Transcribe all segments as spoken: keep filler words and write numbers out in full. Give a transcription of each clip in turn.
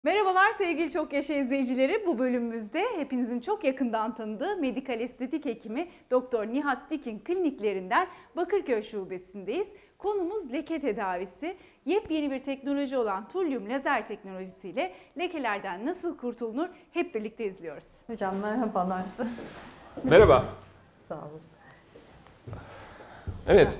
Merhabalar sevgili Çok Yaşa izleyicileri. Bu bölümümüzde hepinizin çok yakından tanıdığı medikal estetik hekimi Doktor Nihat Dikin kliniklerinden Bakırköy şubesindeyiz. Konumuz leke tedavisi. Yepyeni bir teknoloji olan Thulium lazer teknolojisiyle lekelerden nasıl kurtulunur hep birlikte izliyoruz. Hocam merhabalar. Merhaba. Sağ olun. Evet.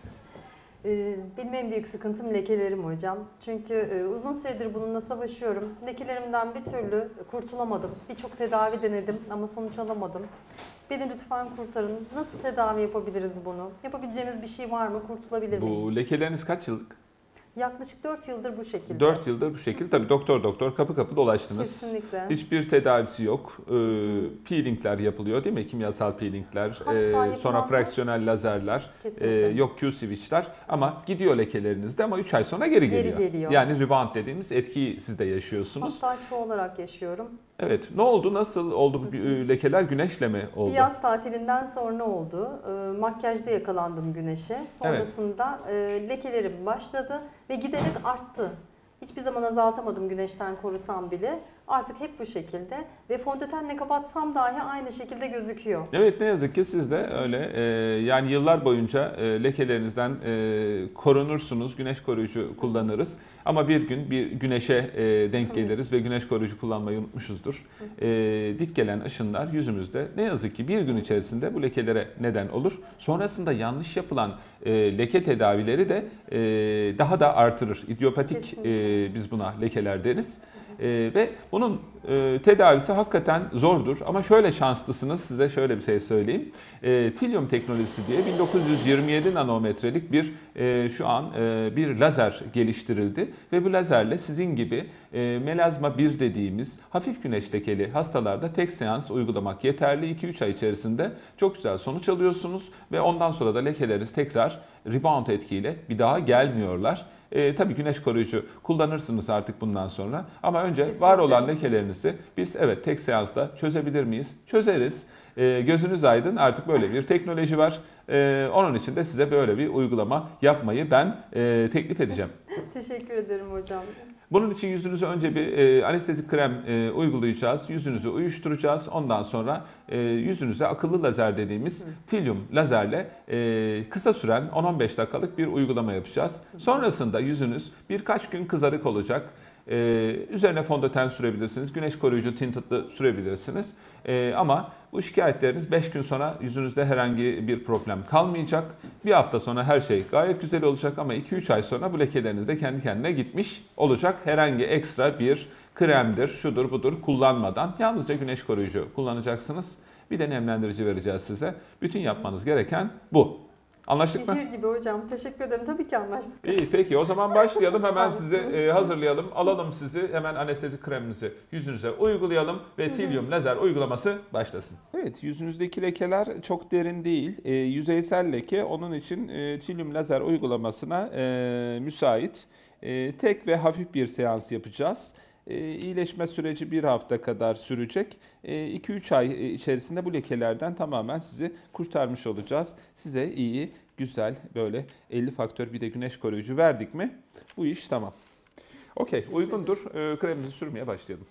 Benim en büyük sıkıntım lekelerim hocam. Çünkü uzun süredir bununla savaşıyorum. Lekelerimden bir türlü kurtulamadım. Birçok tedavi denedim ama sonuç alamadım. Beni lütfen kurtarın. Nasıl tedavi yapabiliriz bunu? Yapabileceğimiz bir şey var mı? Kurtulabilir miyim? Bu lekeleriniz kaç yıllık? Yaklaşık dört yıldır bu şekilde. dört yıldır bu şekilde. Tabii doktor doktor kapı kapı dolaştınız. Kesinlikle. Hiçbir tedavisi yok. Ee, peelingler yapılıyor değil mi? Kimyasal peelingler. Ee, sonra fraksiyonel lazerler. E, yok Q-switchler. Ama evet. Gidiyor lekelerinizde ama üç ay sonra geri geliyor. Geri geliyor. Yani rebound dediğimiz etkiyi siz de yaşıyorsunuz. Hatta çoğu olarak yaşıyorum. Evet. Ne oldu? Nasıl oldu bu lekeler? Güneşle mi oldu? Bir yaz tatilinden sonra oldu. E, makyajda yakalandım güneşe. Sonrasında evet. e, lekelerim başladı ve giderek arttı. Hiçbir zaman azaltamadım güneşten korusam bile. Artık hep bu şekilde ve fondötenle kapatsam dahi aynı şekilde gözüküyor. Evet, ne yazık ki siz de öyle. Ee, yani yıllar boyunca e, lekelerinizden e, korunursunuz. Güneş koruyucu kullanırız. Ama bir gün bir güneşe e, denk geliriz ve güneş koruyucu kullanmayı unutmuşuzdur. E, dik gelen ışınlar yüzümüzde ne yazık ki bir gün içerisinde bu lekelere neden olur. Sonrasında yanlış yapılan e, leke tedavileri de e, daha da artırır. İdiopatik e, biz buna lekeler deriz. Ee, ve bunun e, tedavisi hakikaten zordur ama şöyle şanslısınız, size şöyle bir şey söyleyeyim. E, Thulium teknolojisi diye bin dokuz yüz yirmi yedi nanometrelik bir e, şu an e, bir lazer geliştirildi ve bu lazerle sizin gibi e, melazma bir dediğimiz hafif güneş lekeli hastalarda tek seans uygulamak yeterli. iki üç ay içerisinde çok güzel sonuç alıyorsunuz ve ondan sonra da lekeleriniz tekrar rebound etkiyle bir daha gelmiyorlar. E, tabii güneş koruyucu kullanırsınız artık bundan sonra. Ama önce kesinlikle var olan lekelerinizi biz evet tek seansta çözebilir miyiz? Çözeriz. E, gözünüz aydın, artık böyle bir teknoloji var. E, onun için de size böyle bir uygulama yapmayı ben e, teklif edeceğim. Teşekkür ederim hocam. Bunun için yüzünüze önce bir e, anestezik krem e, uygulayacağız. Yüzünüzü uyuşturacağız. Ondan sonra e, yüzünüze akıllı lazer dediğimiz Hı. Thulium lazerle e, kısa süren on on beş dakikalık bir uygulama yapacağız. Sonrasında yüzünüz birkaç gün kızarık olacak. Ee, üzerine fondöten sürebilirsiniz, güneş koruyucu tinted sürebilirsiniz. Ee, ama bu şikayetleriniz beş gün sonra yüzünüzde herhangi bir problem kalmayacak. Bir hafta sonra her şey gayet güzel olacak ama iki üç ay sonra bu lekeleriniz de kendi kendine gitmiş olacak. Herhangi ekstra bir kremdir, şudur budur kullanmadan yalnızca güneş koruyucu kullanacaksınız. Bir de nemlendirici vereceğiz size. Bütün yapmanız gereken bu. Anlaştık mı? Şehir gibi hocam. Teşekkür ederim. Tabii ki anlaştık. İyi, peki o zaman başlayalım. Hemen sizi e, hazırlayalım. Alalım sizi. Hemen anestezi kremimizi yüzünüze uygulayalım ve Thulium lazer uygulaması başlasın. Evet, yüzünüzdeki lekeler çok derin değil. E, yüzeysel leke. Onun için e, Thulium lazer uygulamasına e, müsait. E, tek ve hafif bir seans yapacağız. İyileşme süreci bir hafta kadar sürecek. iki üç ay içerisinde bu lekelerden tamamen sizi kurtarmış olacağız. Size iyi, güzel böyle elli faktör bir de güneş koruyucu verdik mi bu iş tamam. Okey, uygundur. Kremimizi sürmeye başlayalım.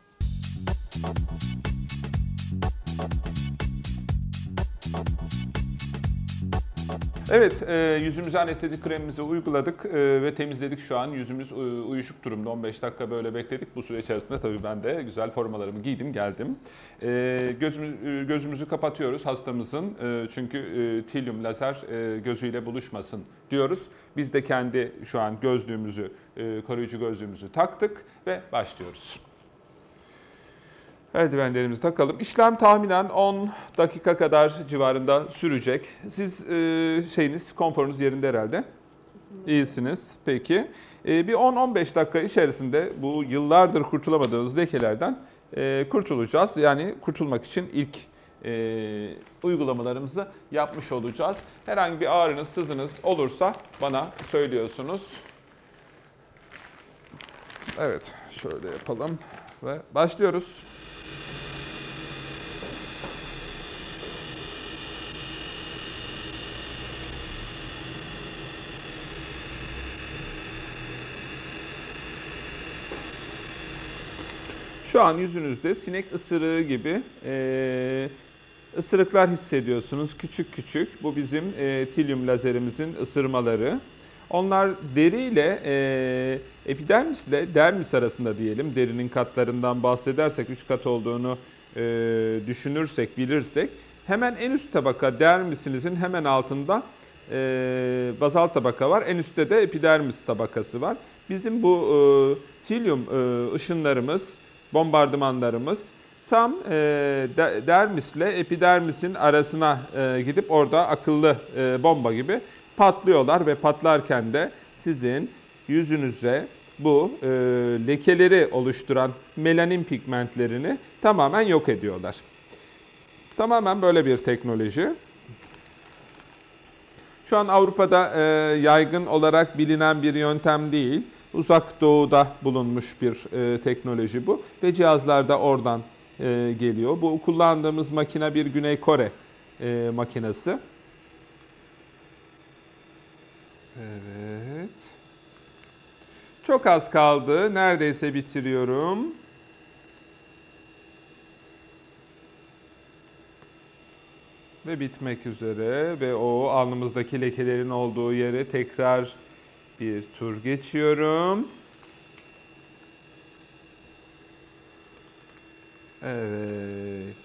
Evet, e, yüzümüze anestezik kremimizi uyguladık e, ve temizledik şu an. Yüzümüz e, uyuşuk durumda. on beş dakika böyle bekledik. Bu süre içerisinde tabii ben de güzel formalarımı giydim, geldim. E, gözümü, gözümüzü kapatıyoruz hastamızın. E, çünkü e, Thulium lazer e, gözüyle buluşmasın diyoruz. Biz de kendi şu an gözlüğümüzü, e, koruyucu gözlüğümüzü taktık ve başlıyoruz. Eldivenlerimizi takalım. İşlem tahminen on dakika kadar civarında sürecek. Siz e, şeyiniz, konforunuz yerinde herhalde. İyisiniz. Peki. E, bir on on beş dakika içerisinde bu yıllardır kurtulamadığınız lekelerden e, kurtulacağız. Yani kurtulmak için ilk e, uygulamalarımızı yapmış olacağız. Herhangi bir ağrınız, sızınız olursa bana söylüyorsunuz. Evet, şöyle yapalım ve başlıyoruz. Şu an yüzünüzde sinek ısırığı gibi e, ısırıklar hissediyorsunuz. Küçük küçük. Bu bizim e, tilyum lazerimizin ısırmaları. Onlar deri ile e, epidermis ile dermis arasında diyelim. Derinin katlarından bahsedersek, üç kat olduğunu e, düşünürsek, bilirsek. Hemen en üst tabaka dermisinizin hemen altında e, bazal tabaka var. En üstte de epidermis tabakası var. Bizim bu e, tilyum e, ışınlarımız, bombardımanlarımız tam e, dermisle epidermisin arasına e, gidip orada akıllı e, bomba gibi patlıyorlar ve patlarken de sizin yüzünüze bu e, lekeleri oluşturan melanin pigmentlerini tamamen yok ediyorlar. Tamamen böyle bir teknoloji. Şu an Avrupa'da e, yaygın olarak bilinen bir yöntem değil. Uzak Doğu'da bulunmuş bir e, teknoloji bu ve cihazlar da oradan e, geliyor. Bu kullandığımız makine bir Güney Kore e, makinesi. Evet. Çok az kaldı. Neredeyse bitiriyorum. Ve bitmek üzere ve o alnımızdaki lekelerin olduğu yere tekrar bir tur geçiyorum. Evet.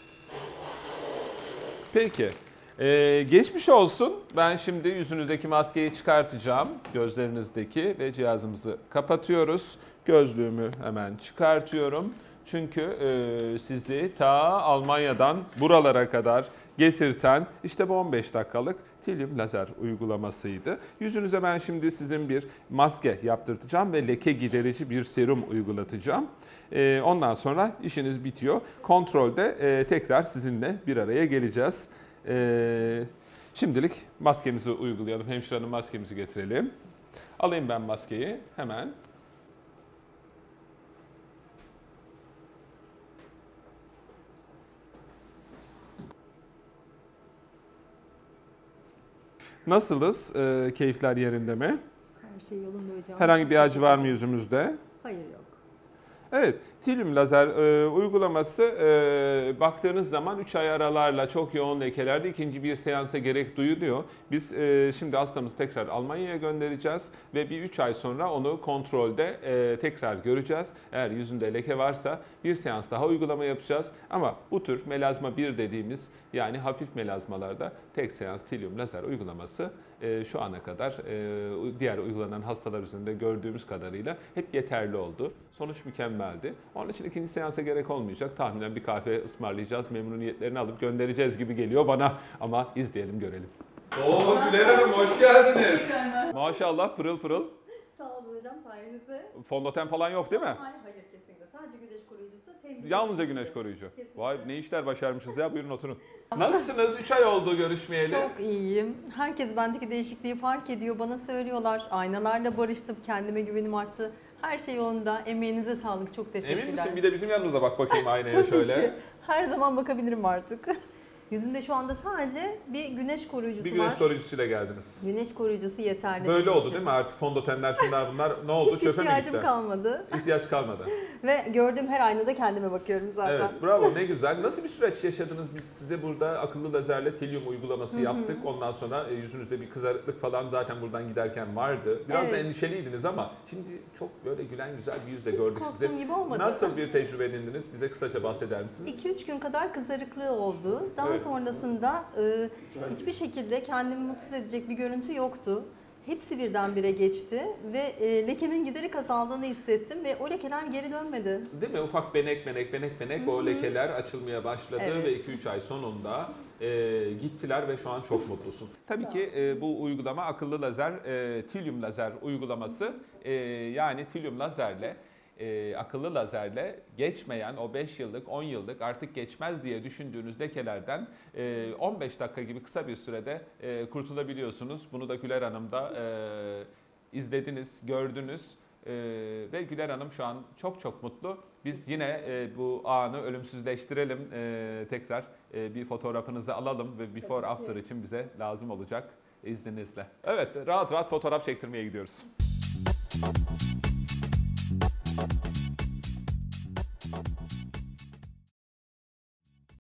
Peki. Ee, geçmiş olsun. Ben şimdi yüzünüzdeki maskeyi çıkartacağım. Gözlerinizdeki ve cihazımızı kapatıyoruz. Gözlüğümü hemen çıkartıyorum. Çünkü e, sizi ta Almanya'dan buralara kadar getirten işte bu on beş dakikalık tilyum lazer uygulamasıydı. Yüzünüze ben şimdi sizin bir maske yaptırtacağım ve leke giderici bir serum uygulatacağım. E, ondan sonra işiniz bitiyor. Kontrolde e, tekrar sizinle bir araya geleceğiz. E, şimdilik maskemizi uygulayalım. Hemşire hanım maskemizi getirelim. Alayım ben maskeyi hemen. Nasılız? E, keyifler yerinde mi? Her şey yolunda hocam. Herhangi bir acı var mı yüzümüzde? Hayır yok. Evet, tilyum lazer e, uygulaması e, baktığınız zaman üç ay aralarla çok yoğun lekelerde ikinci bir seansa gerek duyuluyor. Biz e, şimdi hastamızı tekrar Almanya'ya göndereceğiz ve bir üç ay sonra onu kontrolde e, tekrar göreceğiz. Eğer yüzünde leke varsa bir seans daha uygulama yapacağız. Ama bu tür melazma bir dediğimiz yani hafif melazmalarda tek seans tilyum lazer uygulaması e, şu ana kadar e, diğer uygulanan hastalar üzerinde gördüğümüz kadarıyla hep yeterli oldu. Sonuç mükemmeldi. Onun için ikinci seansa gerek olmayacak. Tahminen bir kahve ısmarlayacağız, memnuniyetlerini alıp göndereceğiz gibi geliyor bana. Ama izleyelim, görelim. Oo Güler Hanım hoş geldiniz. Maşallah pırıl pırıl. Sağ olun hocam sayenizde. Fondöten falan yok değil mi? Hayır hayır kesinlikle. Sadece güneş koruyucusu. Temiz. Yalnızca güneş koruyucu. Kesinlikle. Vay ne işler başarmışız ya, buyurun oturun. Nasılsınız? üç ay oldu görüşmeyeli. Çok iyiyim. Herkes bendeki değişikliği fark ediyor. Bana söylüyorlar. Aynalarla barıştım. Kendime güvenim arttı. Her şey yolunda. Emeğinize sağlık. Çok teşekkürler. Emin misin? Bir de bizim yanımıza bak bakayım aynaya Tabii şöyle. ki. Her zaman bakabilirim artık. Yüzümde şu anda sadece bir güneş koruyucusu Bir güneş var. koruyucusuyla geldiniz. Güneş koruyucusu yeterli. Böyle benim oldu için. değil mi? Artık fondötenler şunlar bunlar ne oldu? Hiç Çöpe mi ihtiyacım gitti? kalmadı. İhtiyaç kalmadı. Ve gördüğüm her aynada kendime bakıyorum zaten. Evet, bravo, ne güzel. Nasıl bir süreç yaşadınız? Biz size burada akıllı lazerle tilyum uygulaması yaptık. Ondan sonra e, yüzünüzde bir kızarıklık falan zaten buradan giderken vardı. Biraz Evet. da endişeliydiniz ama şimdi çok böyle gülen güzel bir yüzle Hiç gördük korktuğum sizi. gibi olmadı. Nasıl bir tecrübe edindiniz? Bize kısaca bahseder misiniz? iki üç gün kadar kızarıklığı oldu. Daha Evet. sonrasında e, hiçbir şekilde kendimi mutsuz edecek bir görüntü yoktu. Hepsi birdenbire geçti ve e, lekenin giderek azaldığını hissettim ve o lekeler geri dönmedi. Değil mi? Ufak benek benek benek benek o lekeler açılmaya başladı Evet. ve iki üç ay sonunda e, gittiler ve şu an çok mutlusun. Tabii ki e, bu uygulama akıllı lazer, e, tilyum lazer uygulaması e, yani tilyum lazerle e, akıllı lazerle geçmeyen o beş yıllık on yıllık artık geçmez diye düşündüğünüz lekelerden e, on beş dakika gibi kısa bir sürede e, kurtulabiliyorsunuz. Bunu da Güler Hanım da e, izlediniz, gördünüz. Ee, ve Güler Hanım şu an çok çok mutlu. Biz yine e, bu anı ölümsüzleştirelim. E, tekrar e, bir fotoğrafınızı alalım ve before after için bize lazım olacak izninizle. Evet, rahat rahat fotoğraf çektirmeye gidiyoruz. olun.